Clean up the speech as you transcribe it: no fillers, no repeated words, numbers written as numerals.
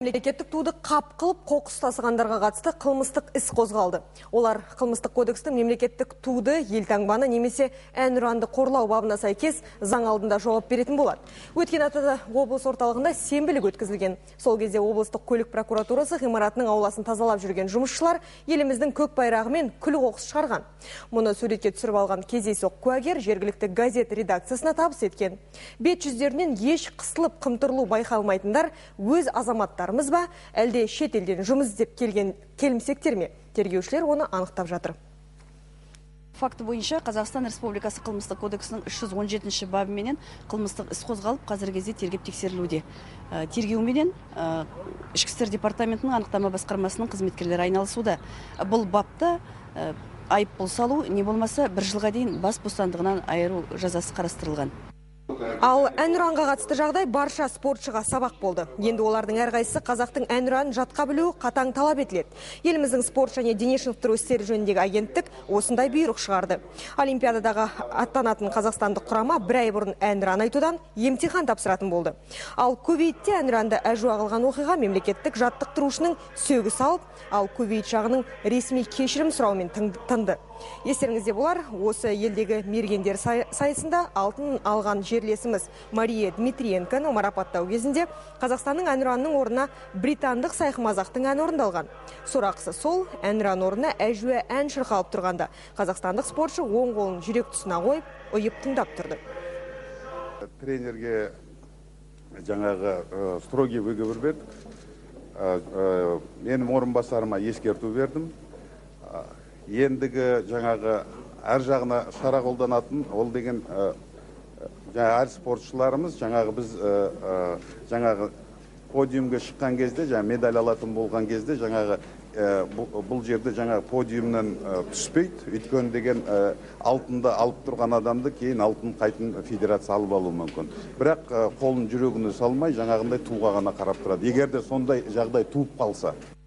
Мемлекеттік туды қап қылып қоқыс тасығандарға қатысты қылмыстық іс қозғалды. Олар қылмыстық кодекстің мемлекеттік туды, елтаңбаны немесе әнұранды қорлау бабына сәйкес заң алдында жауап беретін болады. Өткен аптада облыс орталығында сенбілік өткізілген. Сол кезде облыстық көлік прокуратурасы ғимаратының ауласын тазалап жүрген жұмысшылар еліміздің көк байрағымен күл қоқыс шығарған. Мұны суретке түсіріп алған кездейсоқ куәгер жергілікті газет редакциясына табыс еткен. Бет жүздерінен еш қысылып қымтырылу байқалмайтындар өз азаматтарымыз ба, әлде шет елден жұмыс іздеп келген келімсектер ме? Тергеушілер оны анықтап жатыр. Факты бойынша Қазақстан Республикасы қылмыстық кодексінің 317 бабыменен қылмыстық іс қозғалып, қазіргі кезде тергеп тексерілуде. Тергеуменен Ішкі істер департаментінің анықтама басқармасының қызметкерлері айналысуда. Бұл бапта айыппұл салу, не болмаса 1 жылға дейін бас бостандығынан айыру жазасы қарастырылған. Ал әнұранға қатысты жағдай барша спортшыға сабақ болды. Енді олардың әрқайсысы қазақтың әнұранын жатқа білуі қатаң талап етіледі. Еліміздің спорт және дене шынықтыру істері жөніндегі агенттік осындай бұйрық шығарды. Олимпиададағы аттанатын қазақстандық құрама 1 ай бұрын әнұран айтудан емтихан тапсыратын болды. Ал Кувейтте әнұранды әжуа қылған оқиға мемлекеттік жаттықтырушының сөгіс алып, ал Кувейт жағының ресми кешірім сұрауымен тынды. Естеріңізде болар, осы елдегі мергендер сайысында алтын алған жерлесіміз Мария Дмитриенконы марапаттау кезінде Қазақстанның әнұранының орнына британдық сайқымазақтың әні орындалған. Сорақысы сол, әнұран орнына әжуа ән шырқалып тұрғанда қазақстандық спортшы оң қолын жүрек тұсына қойып, ұйып тыңдап тұрды. Тренерге жаңағы строгий выговор бердік. Менің орынбасарыма ескерту бердім. Ендігі жаңағы әр жағына шара қолданатын, ол деген әр спортшыларымыз жаңағы біз жаңағы подиумға шыққан кезде, медаль алатын болған кезде жаңағы бұл жерде жаңағы подиумнан түспейді. Өйткені деген алтынды алып тұрған адамды кейін алтын қайтын федерация алып алуы мүмкін. Бірақ қолын жүрегіне салмай жаңағындай туға ғана қарап тұрады. Егер де сондай жағдай туып қалса.